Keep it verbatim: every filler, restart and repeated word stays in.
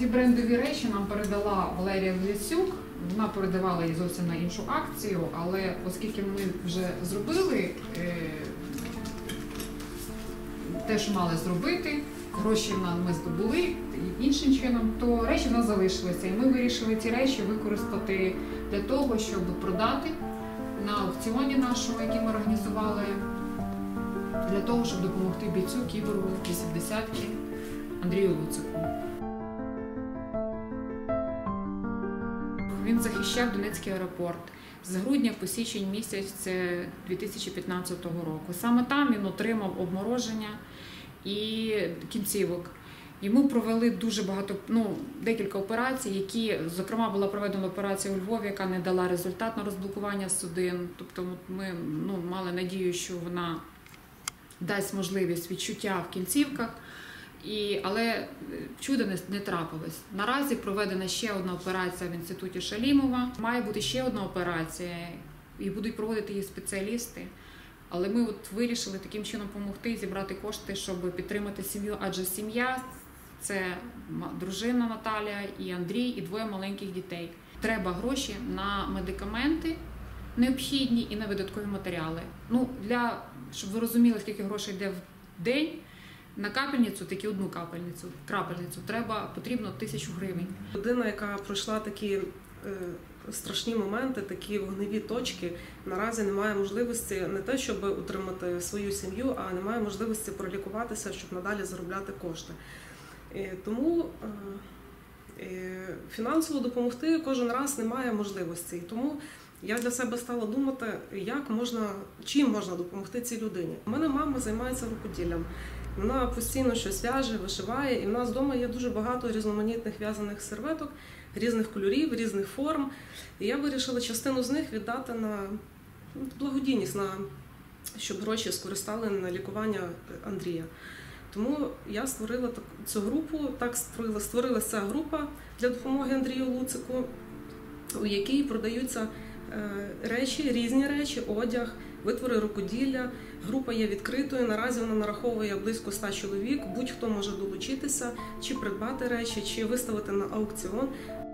Ці брендові речі нам передала Валерія Власюк. Вона передавала її зовсім на іншу акцію, але оскільки ми вже зробили е, те, що мали зробити, гроші ми здобули іншим чином, то речі в нас залишилися. І ми вирішили ці речі використати для того, щоб продати на аукціоні нашому, який ми організували, для того, щоб допомогти бійцю кіборгу вісімдесятки Андрію Луцику. Він захищав Донецький аеропорт з грудня по січень місяць дві тисячі п'ятнадцятого року. Саме там він отримав обмороження і кінцівок. Йому провели дуже багато, ну, декілька операцій, які, зокрема, була проведена операція у Львові, яка не дала результат на розблокування судин. Тобто ми ну, мали надію, що вона дасть можливість відчуття в кінцівках. І, але чудо не, не трапилось. Наразі проведена ще одна операція в інституті Шалімова. Має бути ще одна операція, і будуть проводити її спеціалісти. Але ми от вирішили таким чином допомогти, зібрати кошти, щоб підтримати сім'ю. Адже сім'я – це дружина Наталія і Андрій, і двоє маленьких дітей. Треба гроші на медикаменти необхідні і на видаткові матеріали. Ну, для, щоб ви розуміли, скільки грошей йде в день, на капельницю, таки одну капельницю, крапельницю, треба, потрібно тисячу гривень. Людина, яка пройшла такі е, страшні моменти, такі вогневі точки, наразі не має можливості не те, щоб утримати свою сім'ю, а не має можливості пролікуватися, щоб надалі заробляти кошти. І тому е, е, фінансово допомогти кожен раз немає можливості. І тому я для себе стала думати, як можна, чим можна допомогти цій людині. У мене мама займається рукоділлям. Вона постійно щось в'яже, вишиває, і в нас вдома є дуже багато різноманітних в'язаних серветок, різних кольорів, різних форм. І я вирішила частину з них віддати на благодійність, на, щоб гроші скористали на лікування Андрія. Тому я створила цю групу, так створила, створилася ця група для допомоги Андрію Луцику, у якій продаються речі, різні речі, одяг, витвори рукоділля. Група є відкритою, наразі вона нараховує близько ста чоловік, будь-хто може долучитися, чи придбати речі, чи виставити на аукціон.